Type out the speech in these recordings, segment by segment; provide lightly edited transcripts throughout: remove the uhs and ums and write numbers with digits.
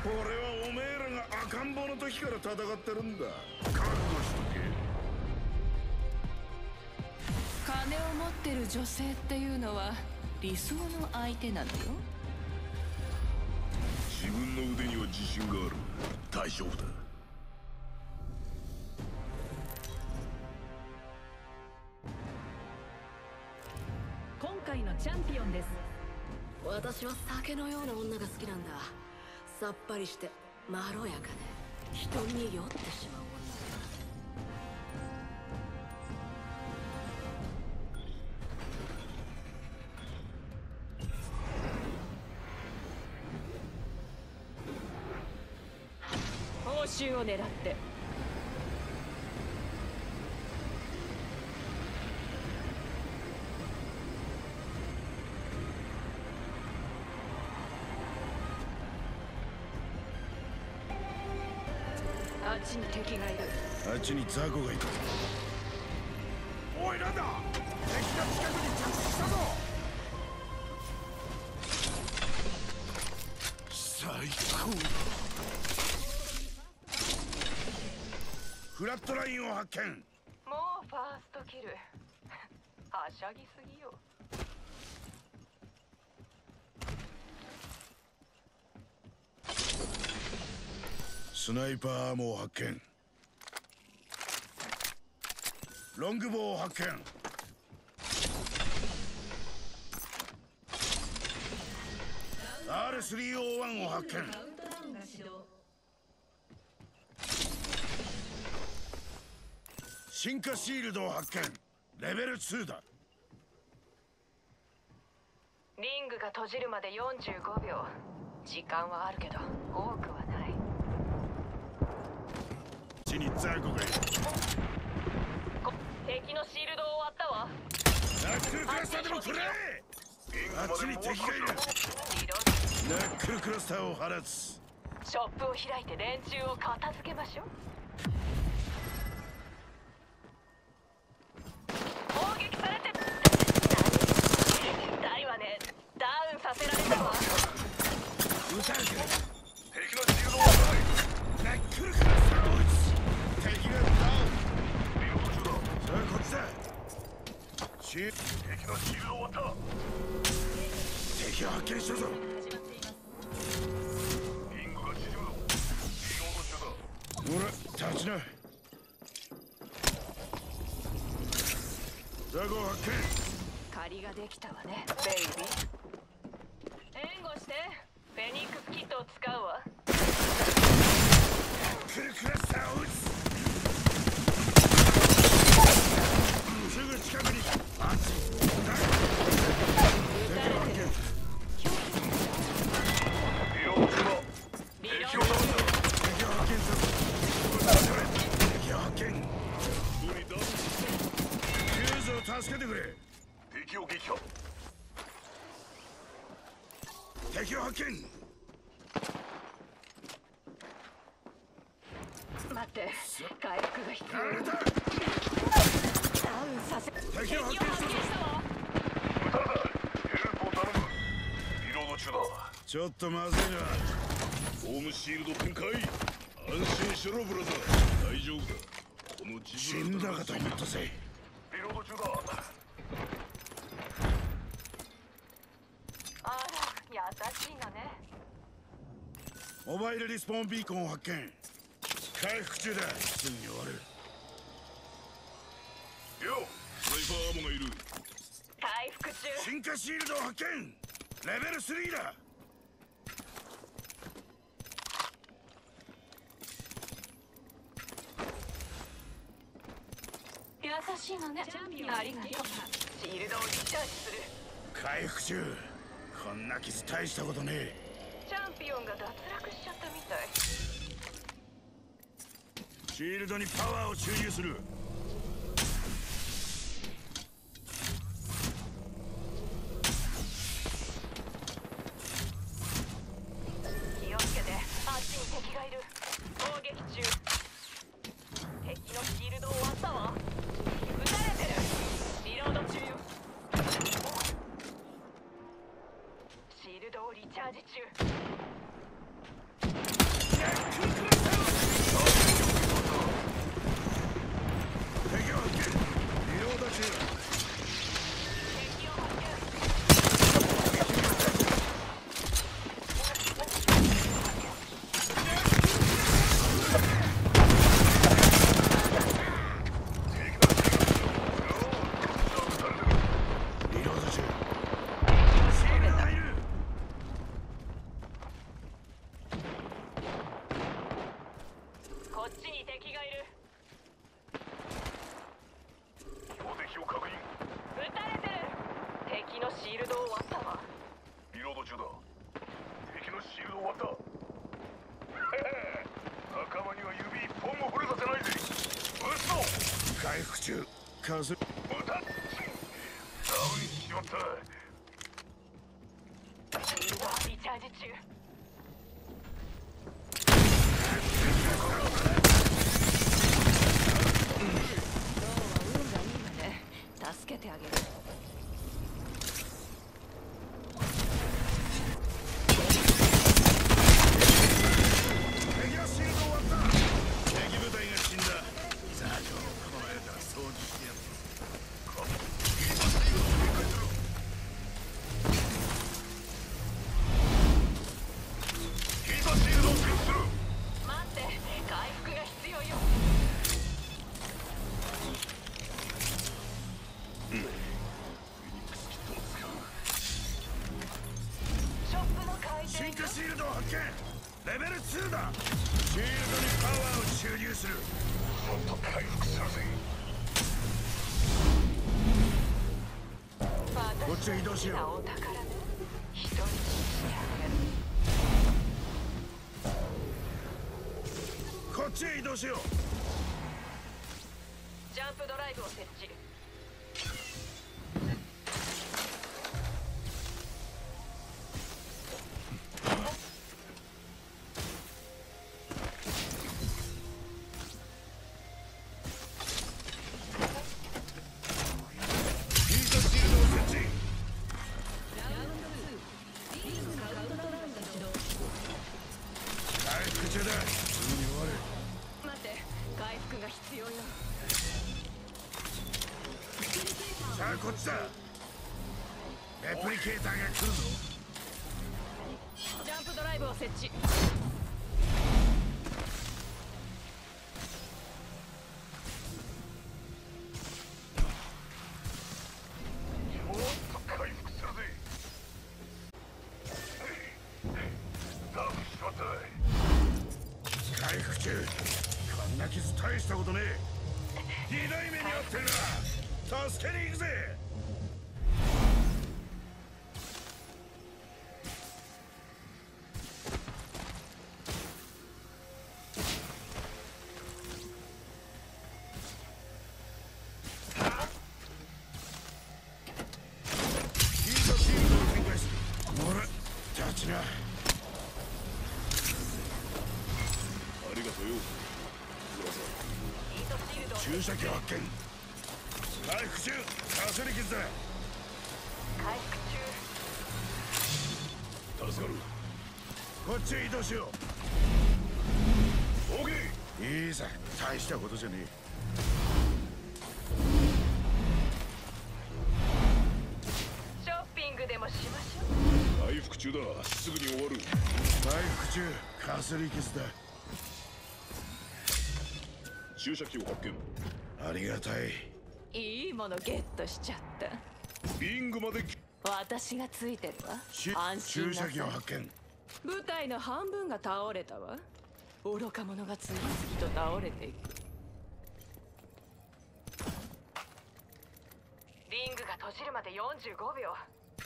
俺はおめえらが赤ん坊の時から戦ってるんだ。覚悟しとけ。 金を持ってる女性っていうのは理想の相手なのよ。 自分の腕には自信がある。大丈夫だ。 今回のチャンピオンです。 私は酒のような女が好きなんだ。さっぱりしてまろやかで人に酔ってしまう報酬を狙って。あっちに敵がいる。 あっちにザコがいた。おい、なんだ。敵が近くに着地したぞ。最高だ。フラットラインを発見。 もうファーストキル。はしゃぎすぎよ。 スナイパーアーモー発見。ロングボウ発見。R301 を発見。進化シールドを発見。レベル2だ。 リングが閉じるまで45秒。時間はあるけど多くはない。 地にザコがいる。 敵のシールド終わったわ。 ナックルクラスターでもくれ。あっちに敵がいる。ナックルクラスターを放つ。 ショップを開いて連中を片付けましょう。攻撃されて痛いわね。ダウンさせられたわ。 撃たれてる。敵のシールドを押さない。ナックルクラスターを撃つ。敵がダウン。さあこっちだ。敵のシールド終わった。敵を発見したぞ。リングが縮むぞ。リロード中だ。ほら立ちな。ザゴ発見。 借りができたわね、ベイビー。援護して。フェニックスキットを使うわ。 クルクラスターを撃つ。すぐ近くに。あっち。リロード中だ。敵を発見したぞ。敵を発見。ヒューズを助けてくれ。敵を撃破。敵を発見。 待って、回復が必要。 やられた。 ダウンさせ。 敵を発見したぞ。 わ。 撃たれた。ヘルプを頼む。リロード中だ。ちょっとまずいな。ホームシールド展開。安心しろブラザー。大丈夫だ。この死んだかと思ったぜ。リロード中だ。 あら、優しいのね。 モバイルリスポーンビーコンを発見。回復中だ。すぐに終わる。よ、スナイパーアーモがいる。 回復中。 進化シールドを発見。レベル3だ。 優しいのね。ありがとう。シールドをリチャージする。 回復中。こんな傷大したことねえ。 チャンピオンが脱落しちゃったみたい。 シールドにパワーを注入する。 気をつけて。あっちに敵がいる。攻撃中。敵のシールド終わったわ。撃たれてる。リロード中よ。シールドをリチャージ中。 敵がいる。 標的を確認。 撃たれてる。敵のシールドを割ったわ。 リロード中だ。敵のシールド終わった。仲間には指一本も触れさせないぜ。撃つぞ。回復中。風。撃た。ダウンしちまった。 シールドはリチャージ中。助けてあげる。 敵のシールド終わった。敵部隊が死んだ。ザージョこの間から掃除してやった。ヒートシールドを設置する。 待って、回復が必要よ。ショップの回転進化シールドを発見。レベル2だ。シールドにパワーを注入する。もっと回復するぜ。こっちへ移動しよう。 お宝ね。人にしてあげる。 こっちへ移動しよう。 ジャンプドライブを設置。 ヒートシールドを設置。回復中だ。すぐに終わる。 待って、回復が必要よ。 さあこっちだ。レプリケーターが来るぞ。 ジャンプドライブを設置。 もっと回復するぜ。ダウンしまった。回復中。こんな傷大したことねえ。ひどい目に遭ってるな。助けに行くぜ。ヒートシールドを展開する。ほら、立ちな。ありがとうよ。 ヒートシールドを注射器を発見。回復中。かすり傷だ。 回復中。 助かる。こっちへ移動しよう。オーケー。いいさ、大したことじゃねえ。 ショッピングでもしましょう。 回復中だ。すぐに終わる。回復中。かすり傷だ。注射器を発見。ありがたい。 いいものゲットしちゃった。 リングまで。 私がついてるわ。安心注なさい。 射器を発見。 部隊の半分が倒れたわ。愚か者が次々と倒れていく。リングが閉じるまで45秒。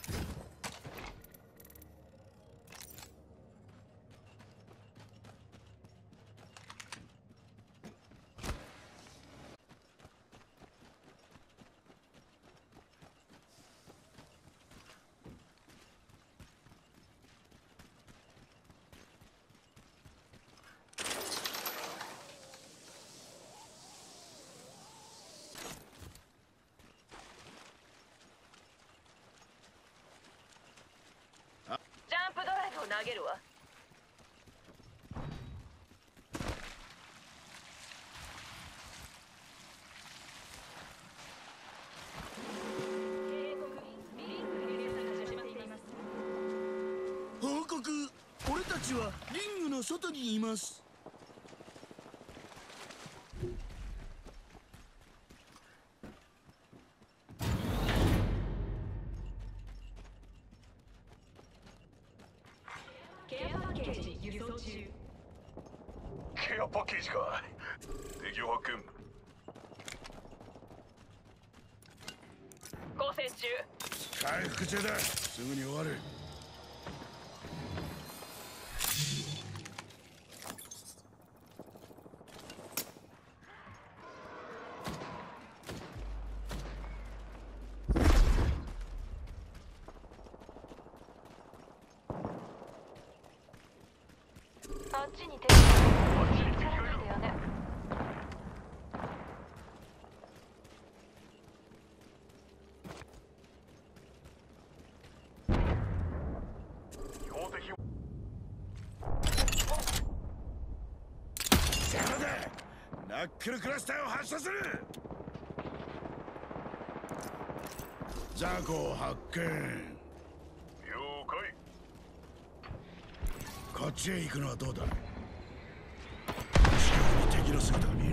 ジャンプドライブを投げるわ。 報告。俺たちはリングの外にいます。 ケアパッケージ輸送中。 ケアパッケージか。敵を発見。 交戦中。 回復中だ。すぐに終わる。 あっちに敵がいるんだよね。 標的を。邪魔だ。ナックルクラスターを発射する。雑魚を発見。了解。こっちへ行くのはどうだ。近くに敵の姿が見える。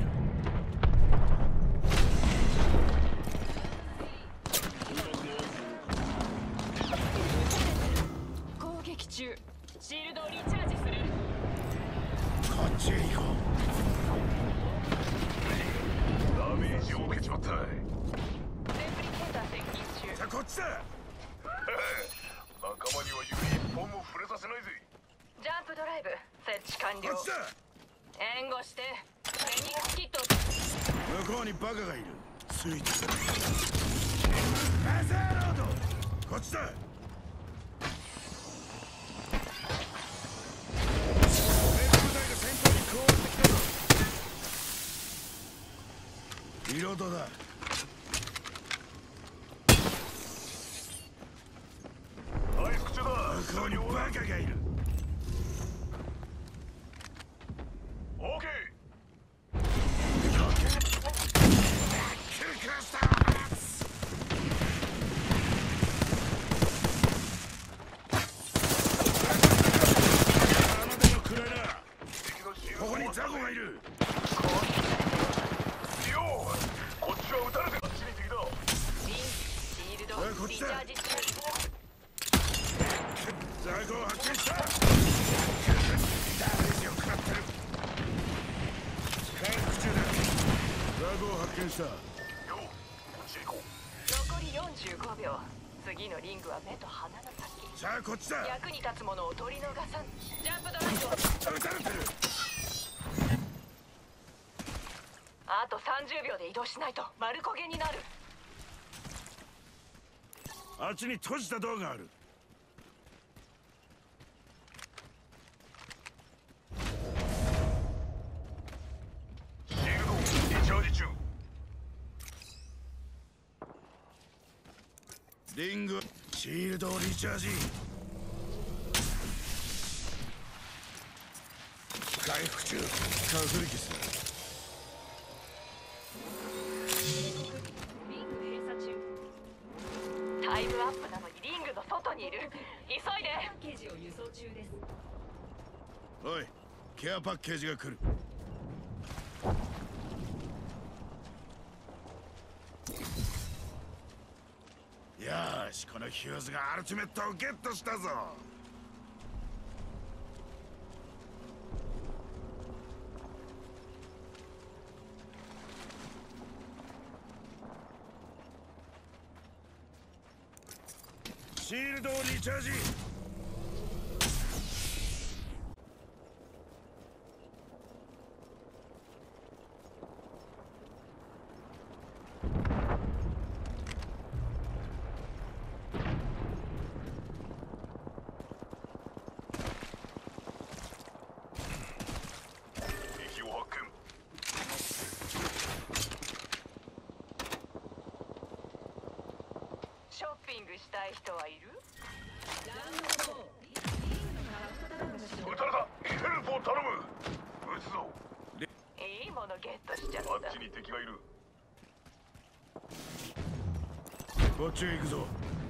攻撃中。シールドをリチャージする。 こっちへ行こう。ダメージを受けちまった。 レプリケーター接近中。 さあこっちだ。仲間には指一本も触れさせないぜ。 ジャンプドライブ設置完了。 こっちだ。 援護して。フェニックスキット。 向こうにバカがいる。ついてくる。マザーロード。こっちだ。リロードだ。回復中だ。向こうにバカがいる。オーケー。クラスター。ここにザコがいる。こっちは撃たれて。あっちに敵だ。 リンシールドリチャージ中。 ザコを発見した。ダメージを食らってる。回復中だ。ザコを発見した。よこっち行こう。 残り45秒。次のリングは目と鼻の先。 さあこっちだ。 役に立つものを取り逃さん。ジャンプドライブを。 撃たれてる。 あと30秒で移動しないと丸焦げになる。 あっちに閉じたドアがある。シールドリチャージ中。リングシールドリチャージ。回復中。隔離する。 リング閉鎖中。タイムアップなのにリングの外にいる。急いで。パッケージを輸送中です。 おい、ケアパッケージが来る。よし、このヒューズがアルティメットをゲットしたぞ。シールドをリチャージ。敵を発見。 ショッピングしたい人はいる？ 撃たれた。ヘルプを頼む。撃つぞ。 いいものゲットしちゃった。 あっちに敵がいる。こっちへ行くぞ。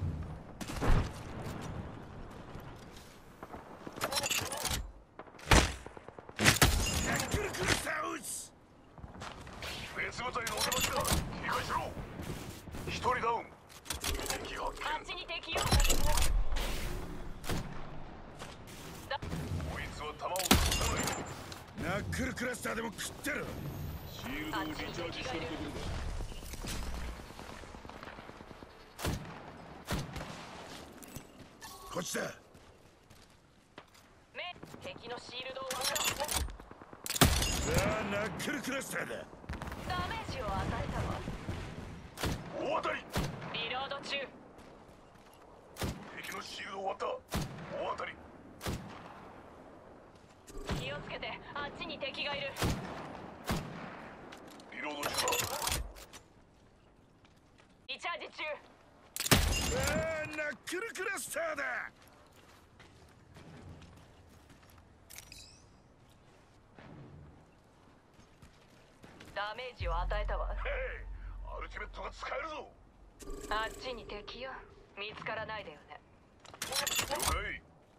ナックルクラスターを撃つ。別部隊のお出ましだ。警戒しろ。一人ダウン。敵発あっちに敵よ。 見。こいつは弾を刺さない。ナナックルクラスターでも食ってる。 シールドをリチャージしてるところだ。 こっちだ。 敵のシールドを割った。 さあナックルクラスターだ。 ダメージを与えたわ。 大当たり。 リロード中。 敵のシールドを割った。大当たり。 気をつけて、あっちに敵がいる。 リロード中だ。 リチャージ中。 さあナックルクラスターだ。 ダメージを与えたわ。 ヘイ、アルティメットが使えるぞ。 あっちに敵よ。見つからないでよね。 了解。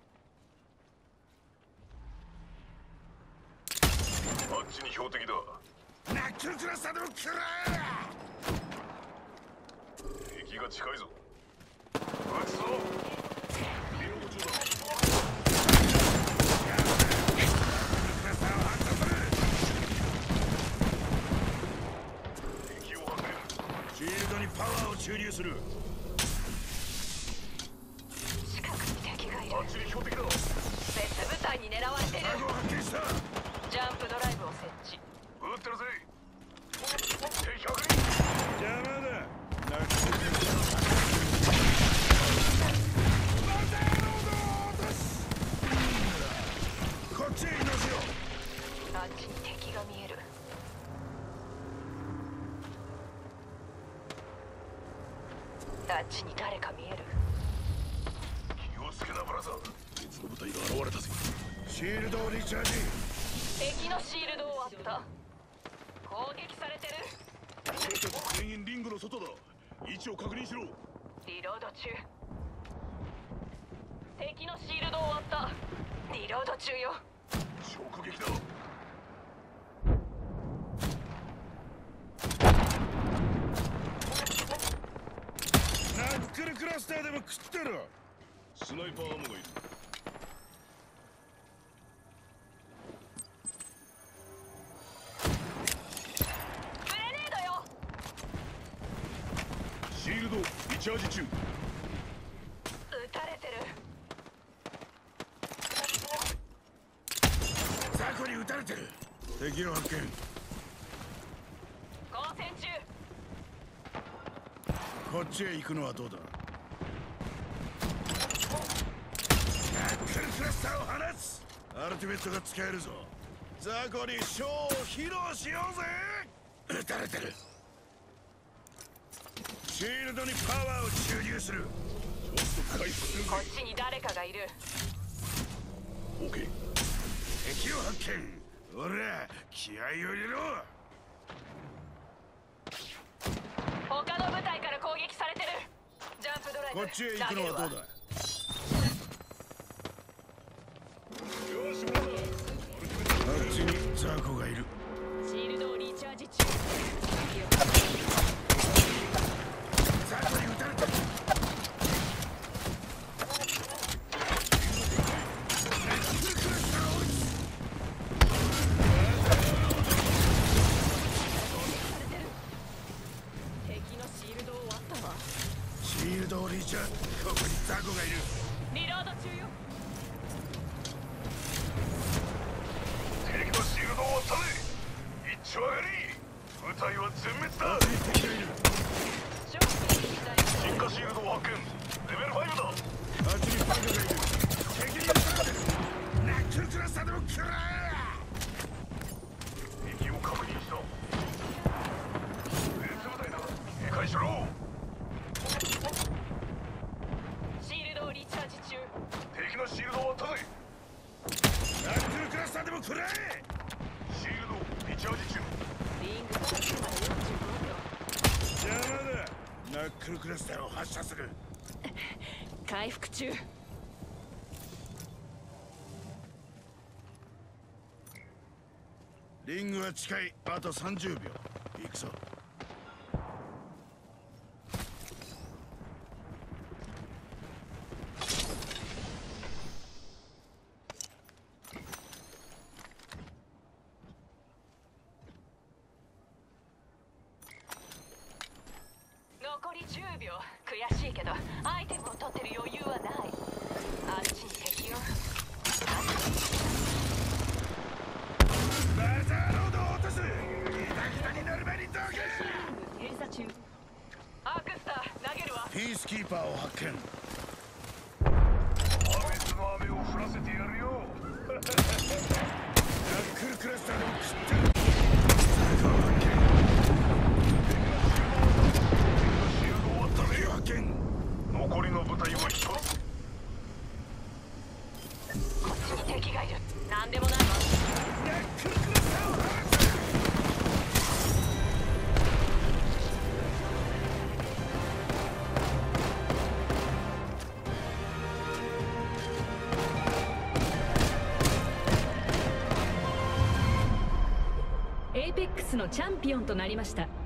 あっちに標的だ。ナックルクラスターでも食らえ。敵が近いぞ。撃つぞ。リロード中だ。クラスターを発射する。敵を破壊。シールドにパワーを注入する。 近くに敵がいる。 あっちに標的だ。 別部隊に狙われてる。 タグを発見した。 ジャンプドライブを設置。 撃ってるぜ。敵確認。邪魔だ。ナックルクラスター。こっちへ移動しよう。 あっちに敵が見える。あっちに誰か見える。 気をつけなブラザー。別の部隊が現れたぜ。シールドをリチャージ。 敵のシールドを割った。攻撃されてる。 俺たち全員リングの外だ。位置を確認しろ。 リロード中。敵のシールドを割った。リロード中よ。 直撃だ。ナックルクラスターでも食ってる。 スナイパーアモがいる。 グレネードよ。 シールドリチャージ中。 撃たれてる。 ザコに撃たれてる。敵を発見。 交戦中。 こっちへ行くのはどうだ。ナックルクラスターを放つ。アルティメットが使えるぞ。ザコにショーを披露しようぜ。撃たれてる。シールドにパワーを注入する。 ちょっと回復するぜ。 こっちに誰かがいる。 オーケー。 敵を発見。ほら気合を入れろ。 他の部隊から攻撃されてる。ジャンプドライブ。 こっちへ行くのはどうだ。 よし、ブラザー。 あっちにザコがいる。 シールドをリチャージ中。 ザコに撃たれてる。 敵のシールドを割ったわ。 シールドをリチャージ。ここにザコがいる。 リロード中よ。 敵のシールドを割ったぜ。一丁上がり。部隊は全滅だ。敵がいる。 正気にしたい。 進化シールドを発見。レベル5だ。あっちにバカがいる。敵に撃たれてる。ナックルクラスターでも食らえ。敵を確認した。別部隊だ。警戒しろ。 シールドをリチャージ中。 敵のシールドを割ったぜ。ナックルクラスターでも食らえ。シールドリチャージ中。 リングから来るまで45秒。 邪魔だ。ナックルクラスターを発射する。 回復中。 リングは近い。あと30秒。行くぞ。 よ。悔しいけどアイテムを取ってる余裕はない。あっちに敵よ。 バザーロードを落とす。ギタギタになる前にどけ。 閉鎖中。アークスター投げるわ。 ピースキーパーを発見。 雨の雨を降らせてやるよ。 ナックルクラスターでも食ってる。 シールド終わったね。 発見。 残りの部隊は一つ。 こっちに敵がいる。なんでもないわ。 ナックルクラスターを放つ。 エイペックスのチャンピオンとなりました。